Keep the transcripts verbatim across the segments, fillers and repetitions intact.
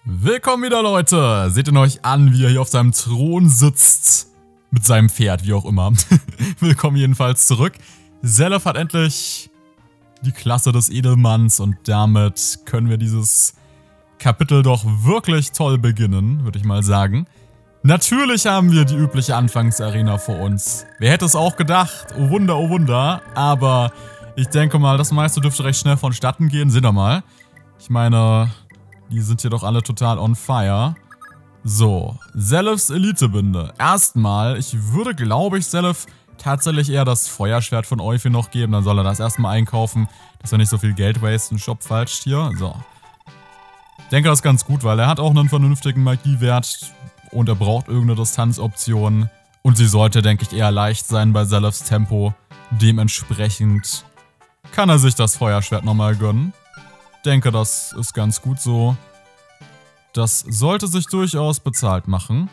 Willkommen wieder, Leute! Seht ihn euch an, wie er hier auf seinem Thron sitzt. Mit seinem Pferd, wie auch immer. Willkommen jedenfalls zurück. Zelef hat endlich die Klasse des Edelmanns und damit können wir dieses Kapitel doch wirklich toll beginnen, würde ich mal sagen. Natürlich haben wir die übliche Anfangsarena vor uns. Wer hätte es auch gedacht? Oh Wunder, oh Wunder. Aber ich denke mal, das meiste dürfte recht schnell vonstatten gehen. Seht ihr mal. Ich meine, die sind hier doch alle total on fire. So, Zelefs Elitebinde. Erstmal, ich würde, glaube ich, Zelef tatsächlich eher das Feuerschwert von Eufy noch geben. Dann soll er das erstmal einkaufen, dass er nicht so viel Geld wasten. Shop falsch hier. So. Ich denke, das ist ganz gut, weil er hat auch einen vernünftigen Magiewert und er braucht irgendeine Distanzoption. Und sie sollte, denke ich, eher leicht sein bei Zelefs Tempo. Dementsprechend kann er sich das Feuerschwert nochmal gönnen. Ich denke, das ist ganz gut so. Das sollte sich durchaus bezahlt machen.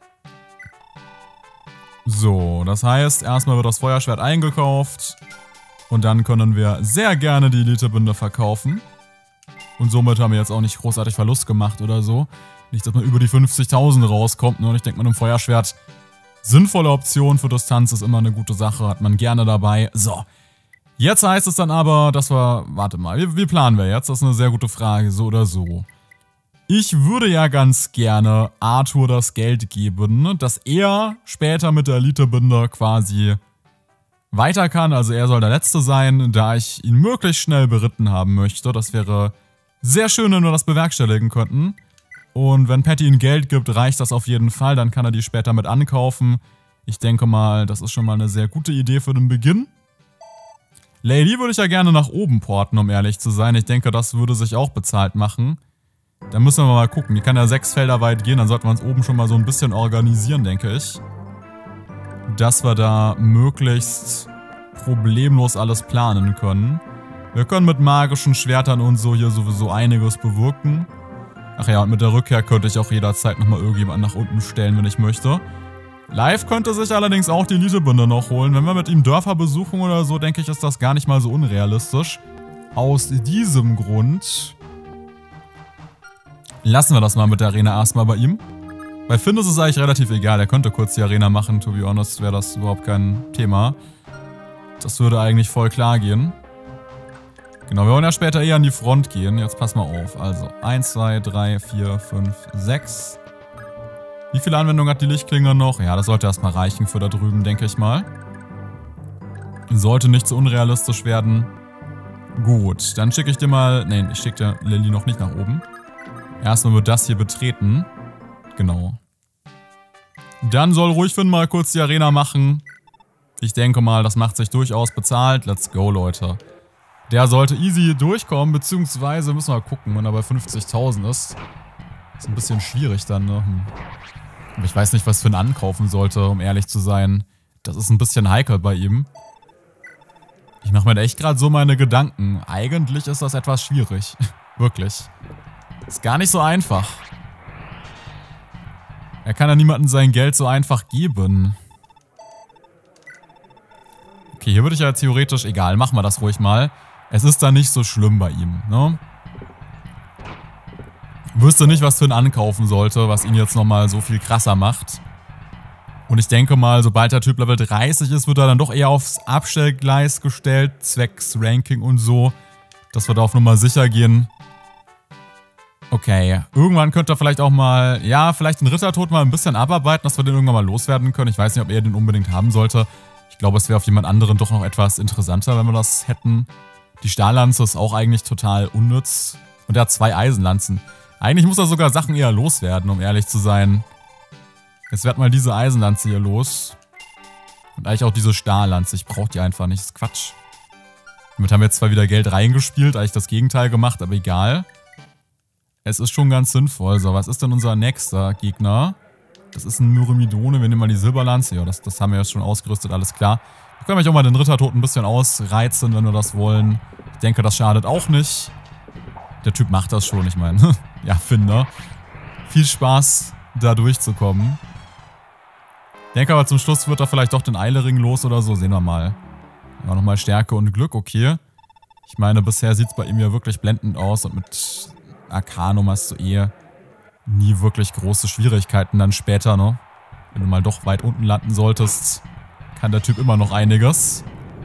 So, das heißt, erstmal wird das Feuerschwert eingekauft. Und dann können wir sehr gerne die Elitebinde verkaufen. Und somit haben wir jetzt auch nicht großartig Verlust gemacht oder so. Nicht, dass man über die fünfzigtausend rauskommt. Und ich denke, mit einem Feuerschwert, sinnvolle Option für Distanz ist immer eine gute Sache. Hat man gerne dabei. So. Jetzt heißt es dann aber, dass wir, warte mal, wie, wie planen wir jetzt? Das ist eine sehr gute Frage, so oder so. Ich würde ja ganz gerne Arthur das Geld geben, dass er später mit der Elitebinde quasi weiter kann. Also er soll der Letzte sein, da ich ihn möglichst schnell beritten haben möchte. Das wäre sehr schön, wenn wir das bewerkstelligen könnten. Und wenn Patty ihm Geld gibt, reicht das auf jeden Fall. Dann kann er die später mit ankaufen. Ich denke mal, das ist schon mal eine sehr gute Idee für den Beginn. Lady würde ich ja gerne nach oben porten, um ehrlich zu sein. Ich denke, das würde sich auch bezahlt machen. Da müssen wir mal gucken. Die kann ja sechs Felder weit gehen, dann sollten wir uns oben schon mal so ein bisschen organisieren, denke ich. Dass wir da möglichst problemlos alles planen können. Wir können mit magischen Schwertern und so hier sowieso einiges bewirken. Ach ja, und mit der Rückkehr könnte ich auch jederzeit nochmal irgendjemanden nach unten stellen, wenn ich möchte. Live könnte sich allerdings auch die Elitebinde noch holen. Wenn wir mit ihm Dörfer besuchen oder so, denke ich, ist das gar nicht mal so unrealistisch. Aus diesem Grund lassen wir das mal mit der Arena erstmal bei ihm. Bei Finn ist es eigentlich relativ egal. Er könnte kurz die Arena machen. To be honest, wäre das überhaupt kein Thema. Das würde eigentlich voll klar gehen. Genau, wir wollen ja später eher an die Front gehen. Jetzt pass mal auf. Also, eins, zwei, drei, vier, fünf, sechs. Wie viele Anwendungen hat die Lichtklinge noch? Ja, das sollte erstmal reichen für da drüben, denke ich mal. Sollte nicht so unrealistisch werden. Gut, dann schicke ich dir mal... Ne, ich schicke dir Lilly noch nicht nach oben. Erstmal wird das hier betreten. Genau. Dann soll ruhig Finn mal kurz die Arena machen. Ich denke mal, das macht sich durchaus bezahlt. Let's go, Leute. Der sollte easy durchkommen, beziehungsweise müssen wir mal gucken, wenn er bei fünfzigtausend ist. Ist ein bisschen schwierig dann, ne? Hm. Aber ich weiß nicht, was Finn ankaufen sollte, um ehrlich zu sein. Das ist ein bisschen heikel bei ihm. Ich mache mir da echt gerade so meine Gedanken. Eigentlich ist das etwas schwierig. Wirklich. Ist gar nicht so einfach. Er kann ja niemandem sein Geld so einfach geben. Okay, hier würde ich ja theoretisch... Egal, machen wir das ruhig mal. Es ist da nicht so schlimm bei ihm, ne? Wüsste nicht, was Finn ankaufen sollte, was ihn jetzt nochmal so viel krasser macht. Und ich denke mal, sobald der Typ Level dreißig ist, wird er dann doch eher aufs Abstellgleis gestellt, zwecks Ranking und so, dass wir da auf Nummer sicher gehen. Okay, irgendwann könnte er vielleicht auch mal, ja, vielleicht den Rittertod mal ein bisschen abarbeiten, dass wir den irgendwann mal loswerden können. Ich weiß nicht, ob er den unbedingt haben sollte. Ich glaube, es wäre auf jemand anderen doch noch etwas interessanter, wenn wir das hätten. Die Stahllanze ist auch eigentlich total unnütz. Und er hat zwei Eisenlanzen. Eigentlich muss er sogar Sachen eher loswerden, um ehrlich zu sein. Jetzt wird mal diese Eisenlanze hier los. Und eigentlich auch diese Stahllanze. Ich brauche die einfach nicht. Das ist Quatsch. Damit haben wir jetzt zwar wieder Geld reingespielt, eigentlich das Gegenteil gemacht, aber egal. Es ist schon ganz sinnvoll. So, was ist denn unser nächster Gegner? Das ist ein Myrmidone. Wir nehmen mal die Silberlanze. Ja, das, das haben wir jetzt schon ausgerüstet, alles klar. Wir können euch auch mal den Rittertod ein bisschen ausreizen, wenn wir das wollen. Ich denke, das schadet auch nicht. Der Typ macht das schon, ich meine. Ja, Finn, ne? Viel Spaß, da durchzukommen. Ich denke aber, zum Schluss wird er vielleicht doch den Eilering los oder so. Sehen wir mal. Ja, nochmal Stärke und Glück, okay. Ich meine, bisher sieht es bei ihm ja wirklich blendend aus. Und mit Arcanum hast du eh nie wirklich große Schwierigkeiten dann später, ne? Wenn du mal doch weit unten landen solltest, kann der Typ immer noch einiges.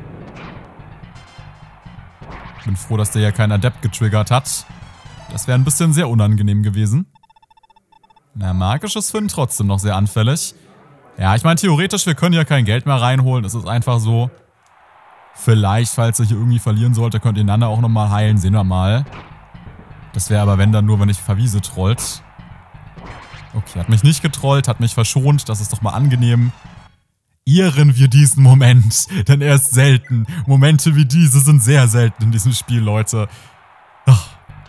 Ich bin froh, dass der ja keinen Adept getriggert hat. Das wäre ein bisschen sehr unangenehm gewesen. Na, magisches Finn trotzdem noch sehr anfällig. Ja, ich meine, theoretisch, wir können ja kein Geld mehr reinholen. Es ist einfach so. Vielleicht, falls er hier irgendwie verlieren sollte, könnt ihr einander auch nochmal heilen. Sehen wir mal. Das wäre aber, wenn dann nur, wenn ich Verwiese trollt. Okay, hat mich nicht getrollt, hat mich verschont. Das ist doch mal angenehm. Ehren wir diesen Moment, denn er ist selten. Momente wie diese sind sehr selten in diesem Spiel, Leute. Ach.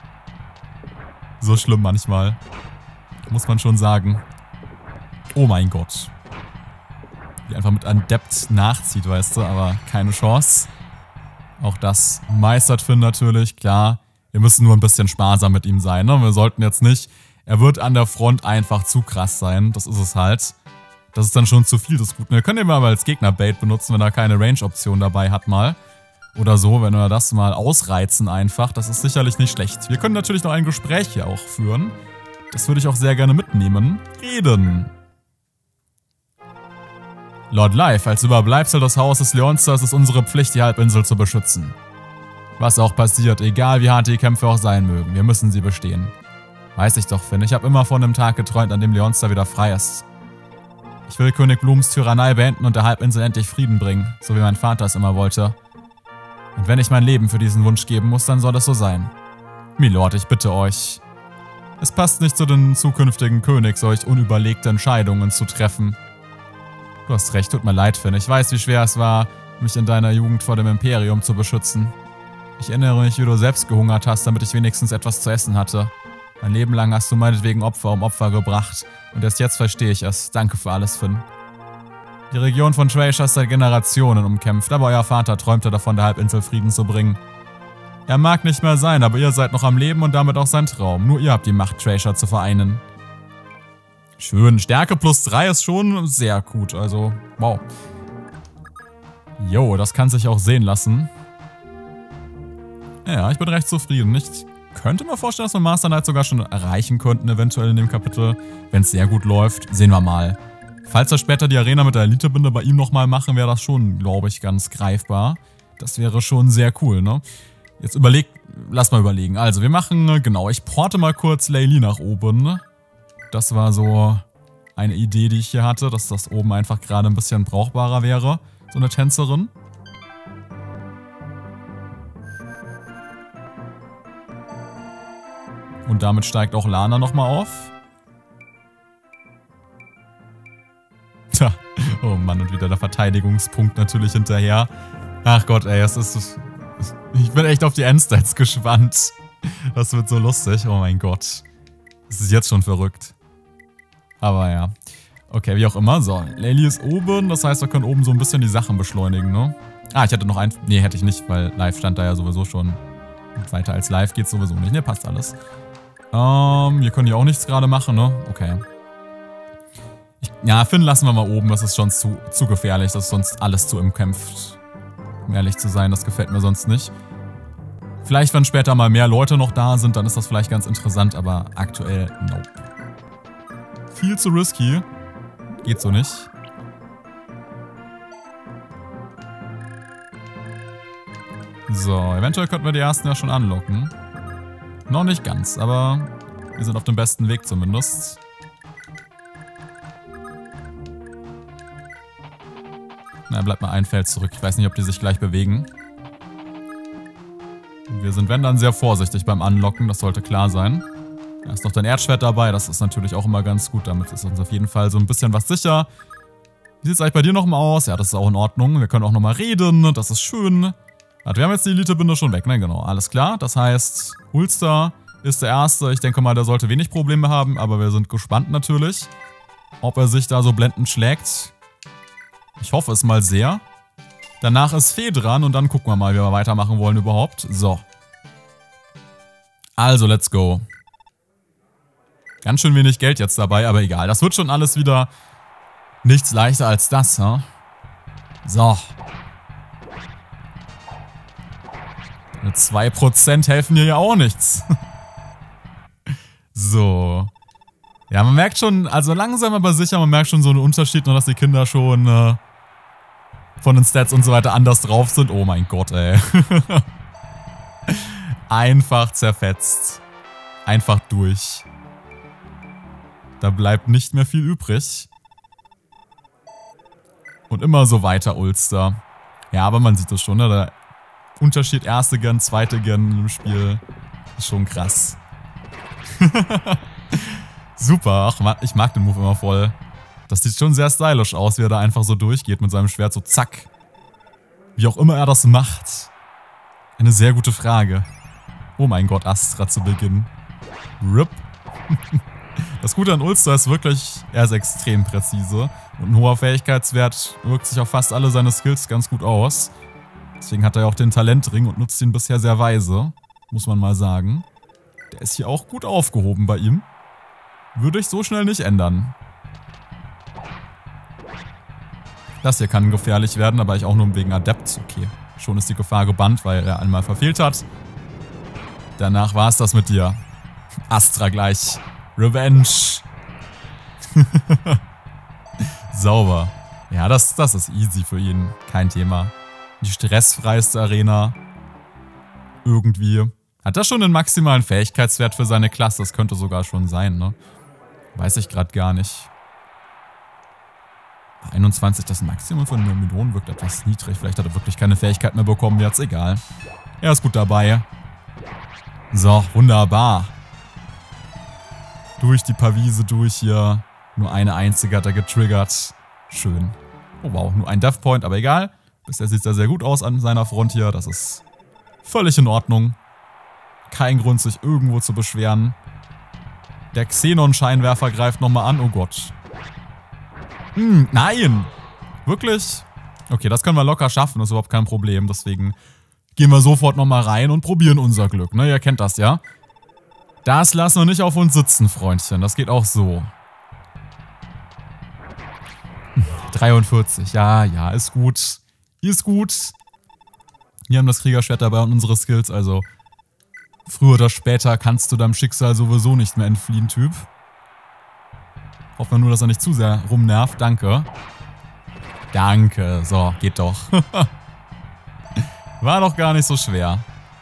So schlimm manchmal. Muss man schon sagen. Oh mein Gott. Die einfach mit einem Adept nachzieht, weißt du, aber keine Chance. Auch das meistert Finn natürlich, klar. Wir müssen nur ein bisschen sparsam mit ihm sein, ne? Wir sollten jetzt nicht... Er wird an der Front einfach zu krass sein, das ist es halt. Das ist dann schon zu viel des Guten. Wir können ihn mal als Gegner-Bait benutzen, wenn er keine Range-Option dabei hat mal. Oder so, wenn wir das mal ausreizen einfach. Das ist sicherlich nicht schlecht. Wir können natürlich noch ein Gespräch hier auch führen. Das würde ich auch sehr gerne mitnehmen. Reden. Lord Life, als Überbleibsel des Hauses Leonsta ist es unsere Pflicht, die Halbinsel zu beschützen. Was auch passiert, egal wie hart die Kämpfe auch sein mögen, wir müssen sie bestehen. Weiß ich doch, Finn, ich habe immer von dem Tag geträumt, an dem Leonsta wieder frei ist. Ich will König Blooms Tyrannei beenden und der Halbinsel endlich Frieden bringen, so wie mein Vater es immer wollte. Und wenn ich mein Leben für diesen Wunsch geben muss, dann soll es so sein. Milord, ich bitte euch. Es passt nicht zu den zukünftigen König, solch unüberlegte Entscheidungen zu treffen. Du hast recht, tut mir leid, Finn. Ich weiß, wie schwer es war, mich in deiner Jugend vor dem Imperium zu beschützen. Ich erinnere mich, wie du selbst gehungert hast, damit ich wenigstens etwas zu essen hatte. Mein Leben lang hast du meinetwegen Opfer um Opfer gebracht. Und erst jetzt verstehe ich es. Danke für alles, Finn. Die Region von Tracia ist seit Generationen umkämpft, aber euer Vater träumte davon, der Halbinsel Frieden zu bringen. Er mag nicht mehr sein, aber ihr seid noch am Leben und damit auch sein Traum. Nur ihr habt die Macht, Tracia zu vereinen. Schön. Stärke plus drei ist schon sehr gut, also wow. Jo, das kann sich auch sehen lassen. Ja, ich bin recht zufrieden. Ich könnte mir vorstellen, dass wir Master Knight sogar schon erreichen könnten, eventuell in dem Kapitel. Wenn es sehr gut läuft, sehen wir mal. Falls wir später die Arena mit der Elitebinde bei ihm nochmal machen, wäre das schon, glaube ich, ganz greifbar. Das wäre schon sehr cool, ne? Jetzt überleg, lass mal überlegen. Also, wir machen, genau, ich porte mal kurz Laylee nach oben. Das war so eine Idee, die ich hier hatte, dass das oben einfach gerade ein bisschen brauchbarer wäre. So eine Tänzerin. Und damit steigt auch Lana nochmal auf. Tja, oh Mann, und wieder der Verteidigungspunkt natürlich hinterher. Ach Gott, ey, es ist... Ich bin echt auf die Endstats gespannt. Das wird so lustig, oh mein Gott. Das ist jetzt schon verrückt. Aber ja. Okay, wie auch immer. So, Laylee ist oben, das heißt, wir können oben so ein bisschen die Sachen beschleunigen, ne? Ah, ich hatte noch ein... Nee, hätte ich nicht, weil live stand da ja sowieso schon. Und weiter als live geht's sowieso nicht. Ne, passt alles. Ähm, wir können hier auch nichts gerade machen, ne? Okay. Ich, ja, Finn lassen wir mal oben. Das ist schon zu, zu gefährlich. Das ist sonst alles zu umkämpft. Um ehrlich zu sein, das gefällt mir sonst nicht. Vielleicht, wenn später mal mehr Leute noch da sind, dann ist das vielleicht ganz interessant, aber aktuell, nope. Viel zu risky. Geht so nicht. So, eventuell könnten wir die ersten ja schon anlocken. Noch nicht ganz, aber wir sind auf dem besten Weg zumindest. Na, bleibt mal ein Feld zurück. Ich weiß nicht, ob die sich gleich bewegen. Wir sind, wenn dann, sehr vorsichtig beim Anlocken. Das sollte klar sein. Da ist noch dein Erdschwert dabei. Das ist natürlich auch immer ganz gut. Damit ist uns auf jeden Fall so ein bisschen was sicher. Wie sieht es eigentlich bei dir nochmal aus? Ja, das ist auch in Ordnung. Wir können auch nochmal reden. Das ist schön. Warte, wir haben jetzt die Elitebinde schon weg, ne? Genau, alles klar. Das heißt, Hulster ist der Erste. Ich denke mal, der sollte wenig Probleme haben. Aber wir sind gespannt natürlich, ob er sich da so blendend schlägt. Ich hoffe es mal sehr. Danach ist Fee dran und dann gucken wir mal, wie wir weitermachen wollen überhaupt. So. Also, let's go. Ganz schön wenig Geld jetzt dabei, aber egal. Das wird schon alles wieder nichts leichter als das, ha? So. Mit zwei Prozent helfen hier ja auch nichts. So. Ja, man merkt schon, also langsam aber sicher, man merkt schon so einen Unterschied, nur dass die Kinder schon äh, von den Stats und so weiter anders drauf sind. Oh mein Gott, ey. Einfach zerfetzt. Einfach durch. Da bleibt nicht mehr viel übrig. Und immer so weiter Ulster. Ja, aber man sieht das schon, ne? Der Unterschied erste Gen, zweite Gen im Spiel ist schon krass. Super, ach, ich mag den Move immer voll. Das sieht schon sehr stylisch aus, wie er da einfach so durchgeht mit seinem Schwert, so zack. Wie auch immer er das macht. Eine sehr gute Frage. Oh mein Gott, Astra zu Beginn. R I P. Das Gute an Ulster ist wirklich, er ist extrem präzise. Und ein hoher Fähigkeitswert wirkt sich auf fast alle seine Skills ganz gut aus. Deswegen hat er ja auch den Talentring und nutzt ihn bisher sehr weise. Muss man mal sagen. Der ist hier auch gut aufgehoben bei ihm. Würde ich so schnell nicht ändern. Das hier kann gefährlich werden, aber ich auch nur wegen Adept. Okay, schon ist die Gefahr gebannt, weil er einmal verfehlt hat. Danach war es das mit dir. Astra gleich. Revenge. Sauber. Ja, das, das ist easy für ihn. Kein Thema. Die stressfreiste Arena. Irgendwie. Hat er schon einen maximalen Fähigkeitswert für seine Klasse? Das könnte sogar schon sein, ne? Weiß ich gerade gar nicht. einundzwanzig, das Maximum von Myrmidon wirkt etwas niedrig. Vielleicht hat er wirklich keine Fähigkeit mehr bekommen. Jetzt egal. Er ist gut dabei. So, wunderbar. Durch die Pavise durch hier. Nur eine einzige hat er getriggert. Schön. Oh wow, nur ein Death Point, aber egal. Bisher sieht er sehr gut aus an seiner Front hier. Das ist völlig in Ordnung. Kein Grund, sich irgendwo zu beschweren. Der Xenon-Scheinwerfer greift nochmal an. Oh Gott. Hm, nein! Wirklich? Okay, das können wir locker schaffen. Das ist überhaupt kein Problem. Deswegen gehen wir sofort nochmal rein und probieren unser Glück. Ne, ihr kennt das, ja? Das lassen wir nicht auf uns sitzen, Freundchen. Das geht auch so. dreiundvierzig. Ja, ja, ist gut. Ist gut. Wir haben das Kriegerschwert dabei und unsere Skills, also früher oder später kannst du deinem Schicksal sowieso nicht mehr entfliehen, Typ. Hoffen wir nur, dass er nicht zu sehr rumnervt. Danke. Danke. So, geht doch. War doch gar nicht so schwer.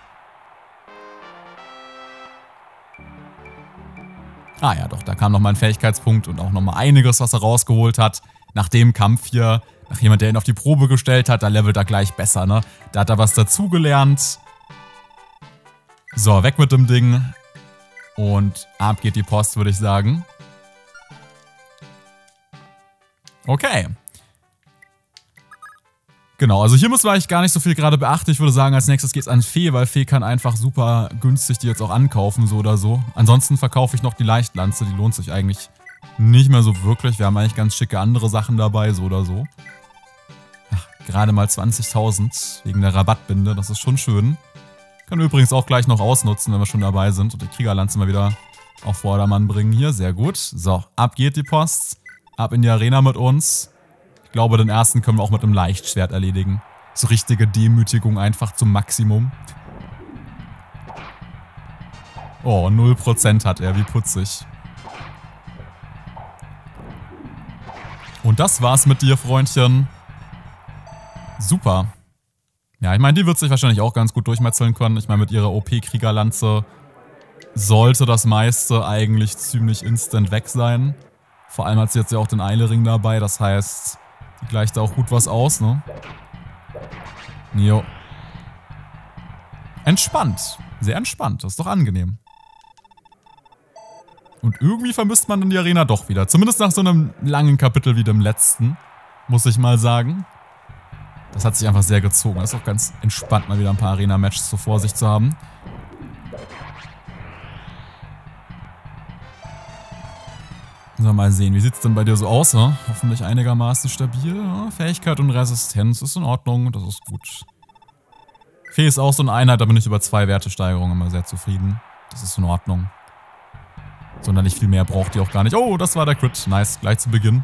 Ah ja, doch, da kam nochmal ein Fähigkeitspunkt und auch nochmal einiges, was er rausgeholt hat. Nach dem Kampf hier, nach jemand, der ihn auf die Probe gestellt hat, da levelt er gleich besser, ne? Da hat er was dazugelernt. So, weg mit dem Ding. Und ab geht die Post, würde ich sagen. Okay. Genau, also hier müssen wir eigentlich gar nicht so viel gerade beachten. Ich würde sagen, als nächstes geht's an Fee, weil Fee kann einfach super günstig die jetzt auch ankaufen, so oder so. Ansonsten verkaufe ich noch die Leichtlanze, die lohnt sich eigentlich nicht mehr so wirklich. Wir haben eigentlich ganz schicke andere Sachen dabei, so oder so. Ach, gerade mal zwanzigtausend wegen der Rabattbinde, das ist schon schön. Können wir übrigens auch gleich noch ausnutzen, wenn wir schon dabei sind und die Kriegerlanze mal wieder auf Vordermann bringen hier. Sehr gut. So, ab geht die Post. Ab in die Arena mit uns. Ich glaube, den ersten können wir auch mit einem Leichtschwert erledigen. So richtige Demütigung einfach zum Maximum. Oh, null Prozent hat er, wie putzig. Und das war's mit dir, Freundchen. Super. Ja, ich meine, die wird sich wahrscheinlich auch ganz gut durchmetzeln können. Ich meine, mit ihrer O P-Kriegerlanze sollte das meiste eigentlich ziemlich instant weg sein. Vor allem hat sie jetzt ja auch den Eilering dabei, das heißt, die gleicht da auch gut was aus, ne? Jo. Entspannt. Sehr entspannt. Das ist doch angenehm. Und irgendwie vermisst man dann die Arena doch wieder. Zumindest nach so einem langen Kapitel wie dem letzten, muss ich mal sagen. Das hat sich einfach sehr gezogen. Das ist auch ganz entspannt, mal wieder ein paar Arena-Matches so vor sich zu haben. So, mal sehen, wie sieht es denn bei dir so aus? Ne? Hoffentlich einigermaßen stabil. Ja? Fähigkeit und Resistenz ist in Ordnung, das ist gut. Fee ist auch so eine Einheit, da bin ich über zwei Wertesteigerungen immer sehr zufrieden. Das ist in Ordnung. Sonderlich viel mehr braucht ihr auch gar nicht. Oh, das war der Crit. Nice, gleich zu Beginn.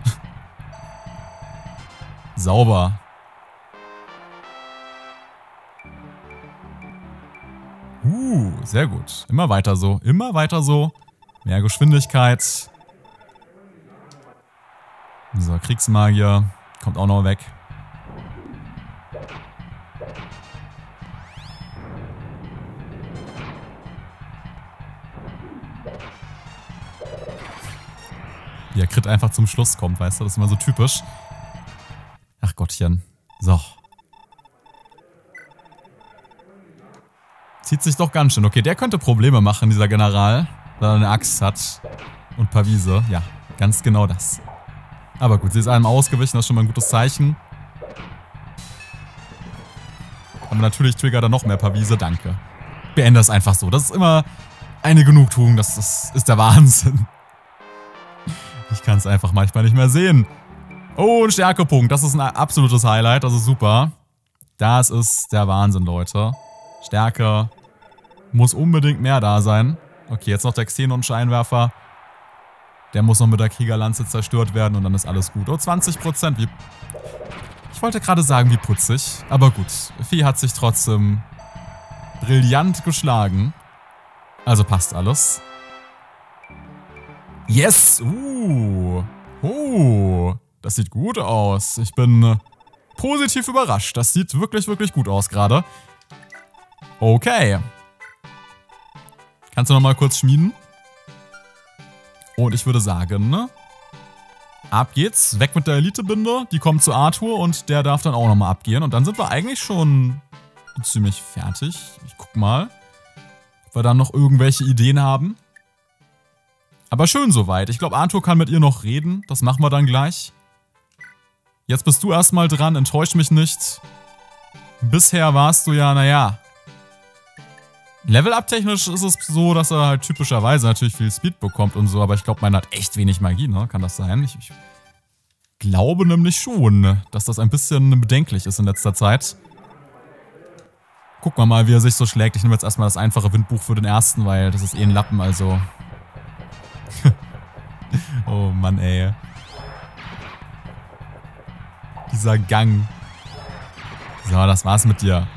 Sauber. Uh, sehr gut. Immer weiter so. Immer weiter so. Mehr Geschwindigkeit. So, Kriegsmagier. Kommt auch noch weg. Wie der Crit einfach zum Schluss kommt, weißt du? Das ist immer so typisch. Ach Gottchen. So. Zieht sich doch ganz schön. Okay, der könnte Probleme machen, dieser General. Weil er eine Axt hat. Und Pavise. Ja, ganz genau das. Aber gut, sie ist einem ausgewichen. Das ist schon mal ein gutes Zeichen. Aber natürlich triggert er noch mehr Pavise. Danke. Beende es einfach so. Das ist immer eine Genugtuung. Das, das ist der Wahnsinn. Ich kann es einfach manchmal nicht mehr sehen. Oh, ein Stärkepunkt. Das ist ein absolutes Highlight. Das ist super. Das ist der Wahnsinn, Leute. Stärke muss unbedingt mehr da sein. Okay, jetzt noch der Xenon-Scheinwerfer. Der muss noch mit der Kriegerlanze zerstört werden und dann ist alles gut. Oh, zwanzig Prozent. Wie ich wollte gerade sagen, wie putzig. Aber gut. Vieh hat sich trotzdem brillant geschlagen. Also passt alles. Yes! Uh! Oh! Das sieht gut aus. Ich bin äh, positiv überrascht. Das sieht wirklich, wirklich gut aus gerade. Okay. Kannst du nochmal kurz schmieden? Und ich würde sagen, ne? Ab geht's. Weg mit der Elitebinde. Die kommt zu Arthur und der darf dann auch nochmal abgehen. Und dann sind wir eigentlich schon ziemlich fertig. Ich guck mal, ob wir dann noch irgendwelche Ideen haben. Aber schön soweit. Ich glaube, Arthur kann mit ihr noch reden. Das machen wir dann gleich. Jetzt bist du erstmal dran. Enttäusch mich nicht. Bisher warst du ja, naja. Level-up-technisch ist es so, dass er halt typischerweise natürlich viel Speed bekommt und so. Aber ich glaube, man hat echt wenig Magie, ne? Kann das sein? Ich, ich glaube nämlich schon, dass das ein bisschen bedenklich ist in letzter Zeit. Gucken wir mal, wie er sich so schlägt. Ich nehme jetzt erstmal das einfache Windbuch für den ersten, weil das ist eh ein Lappen, also... Oh Mann, ey. Dieser Gang. So, das war's mit dir.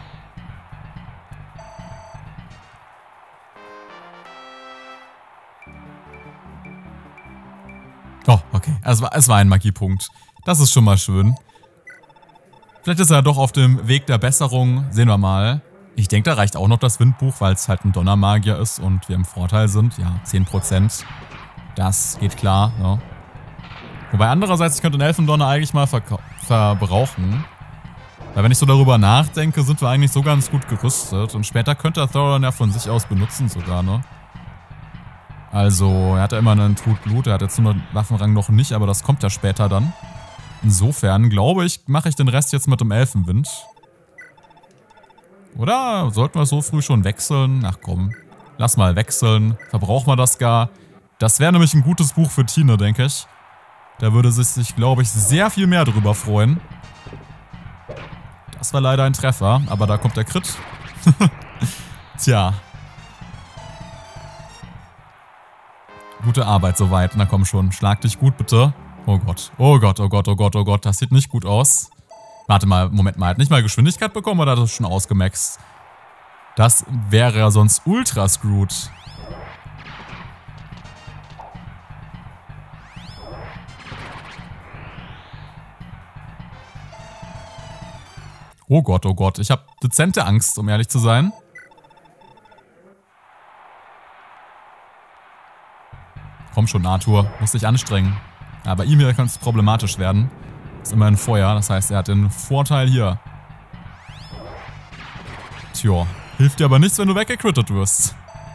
Oh, okay. Es war, es war ein Magiepunkt. Das ist schon mal schön. Vielleicht ist er doch auf dem Weg der Besserung. Sehen wir mal. Ich denke, da reicht auch noch das Windbuch, weil es halt ein Donnermagier ist und wir im Vorteil sind. Ja, zehn Prozent. Das geht klar, ne? Wobei andererseits, ich könnte den Elfendonner eigentlich mal verbrauchen. Weil wenn ich so darüber nachdenke, sind wir eigentlich so ganz gut gerüstet. Und später könnte er Thoron ja von sich aus benutzen sogar, ne? Also, er hat ja immer einen Trutblut. Er hat jetzt nur einen Waffenrang noch nicht, aber das kommt ja später dann. Insofern, glaube ich, mache ich den Rest jetzt mit dem Elfenwind. Oder sollten wir so früh schon wechseln? Ach komm, lass mal wechseln. Verbrauchen wir das gar. Das wäre nämlich ein gutes Buch für Tine, denke ich. Da würde sie sich, glaube ich, sehr viel mehr drüber freuen. Das war leider ein Treffer, aber da kommt der Crit. Tja. Gute Arbeit soweit. Na komm schon, schlag dich gut, bitte. Oh Gott, oh Gott, oh Gott, oh Gott, oh Gott. Das sieht nicht gut aus. Warte mal, Moment mal. Hat nicht mal Geschwindigkeit bekommen oder hat das schon ausgemaxt? Das wäre ja sonst ultra screwed. Oh Gott, oh Gott. Ich habe dezente Angst, um ehrlich zu sein. Komm schon, Arthur. Muss dich anstrengen. Ja, bei ihm hier kann es problematisch werden. Ist immerhin Feuer. Das heißt, er hat den Vorteil hier. Tja. Hilft dir aber nichts, wenn du weggecrittet wirst.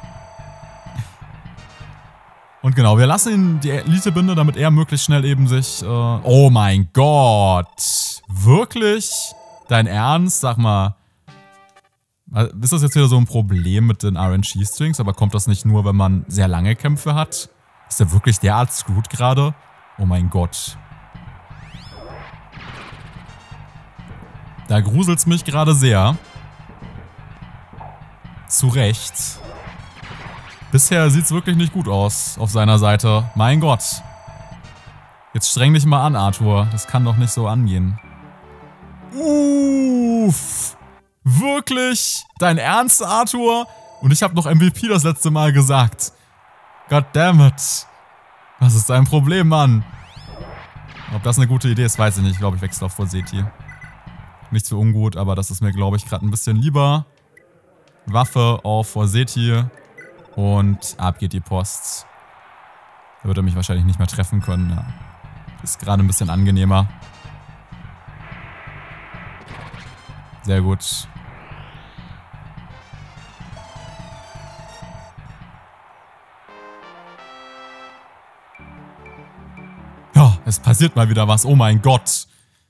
Und genau, wir lassen ihn die Elitebinde, damit er möglichst schnell eben sich... Äh oh mein Gott. Wirklich? Dein Ernst? Sag mal, ist das jetzt wieder so ein Problem mit den R N G-Strings? Aber kommt das nicht nur, wenn man sehr lange Kämpfe hat? Ist der wirklich derart screwed gerade? Oh mein Gott. Da gruselt's mich gerade sehr. Zu Recht. Bisher sieht's wirklich nicht gut aus auf seiner Seite. Mein Gott. Jetzt streng dich mal an, Arthur. Das kann doch nicht so angehen. Uff. Wirklich? Dein Ernst, Arthur? Und ich habe noch M V P das letzte Mal gesagt. Goddammit. Was ist dein Problem, Mann? Ob das eine gute Idee ist, weiß ich nicht. Ich glaube, ich wechsle auf Forseti. Nicht so ungut, aber das ist mir, glaube ich, gerade ein bisschen lieber. Waffe auf Forseti und ab geht die Post. Da wird er mich wahrscheinlich nicht mehr treffen können. Ja. Ist gerade ein bisschen angenehmer. Sehr gut. Ja, es passiert mal wieder was. Oh mein Gott.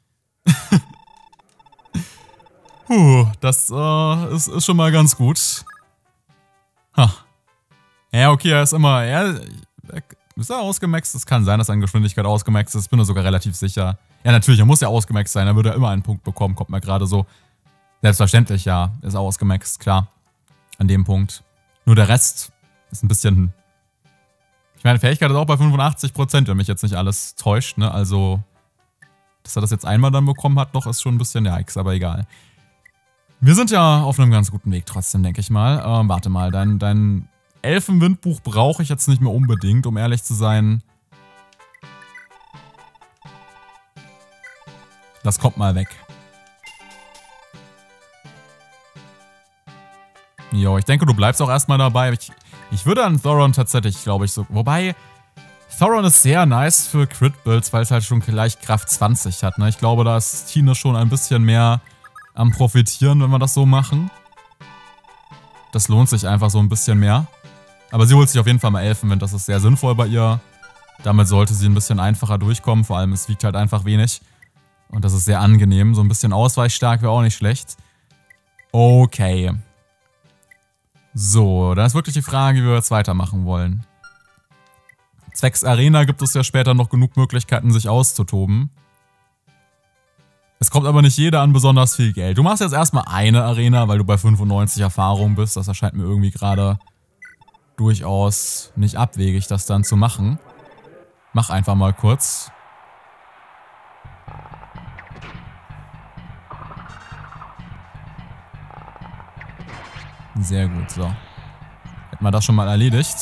Puh, das äh, ist, ist schon mal ganz gut. Ha. Ja, okay, er ist immer... Er, ist er ausgemaxt? Es kann sein, dass er an Geschwindigkeit ausgemaxt ist. Bin mir sogar relativ sicher. Ja, natürlich, er muss ja ausgemaxt sein. Er würde immer einen Punkt bekommen. Kommt mir gerade so. Selbstverständlich, ja. Ist er ausgemaxt, klar. An dem Punkt. Nur der Rest ist ein bisschen... Ich meine, Fähigkeit ist auch bei fünfundachtzig Prozent, wenn mich jetzt nicht alles täuscht, ne? Also, dass er das jetzt einmal dann bekommen hat, noch ist schon ein bisschen yikes, aber egal. Wir sind ja auf einem ganz guten Weg trotzdem, denke ich mal. Ähm, warte mal, dein, dein Elfenwindbuch brauche ich jetzt nicht mehr unbedingt, um ehrlich zu sein. Das kommt mal weg. Jo, ich denke, du bleibst auch erstmal dabei. Ich, ich würde an Thoron tatsächlich, glaube ich, so... Wobei, Thoron ist sehr nice für Crit-Builds, weil es halt schon gleich Kraft zwanzig hat. Ne? Ich glaube, da ist Tine schon ein bisschen mehr am Profitieren, wenn wir das so machen. Das lohnt sich einfach so ein bisschen mehr. Aber sie holt sich auf jeden Fall mal Elfenwind, das ist sehr sinnvoll bei ihr. Damit sollte sie ein bisschen einfacher durchkommen, vor allem es wiegt halt einfach wenig. Und das ist sehr angenehm, so ein bisschen ausweichstark wäre auch nicht schlecht. Okay. So, dann ist wirklich die Frage, wie wir jetzt weitermachen wollen. Zwecks Arena gibt es ja später noch genug Möglichkeiten, sich auszutoben. Es kommt aber nicht jeder an besonders viel Geld. Du machst jetzt erstmal eine Arena, weil du bei fünfundneunzig Erfahrung bist. Das erscheint mir irgendwie gerade durchaus nicht abwegig, das dann zu machen. Mach einfach mal kurz. Sehr gut, so. Hätten wir das schon mal erledigt.